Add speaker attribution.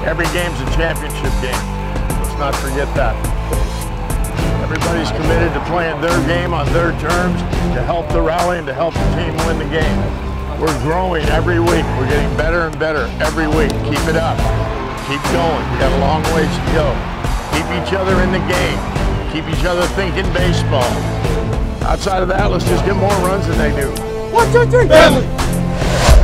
Speaker 1: Every game's a championship game. Let's not forget that. Everybody's committed to playing their game on their terms to help the rally and to help the team win the game. We're growing every week. We're getting better and better every week. Keep it up. Keep going. We got a long ways to go. Keep each other in the game. Keep each other thinking baseball. Outside of that, let's just get more runs than they do.
Speaker 2: 1, 2, 3, family!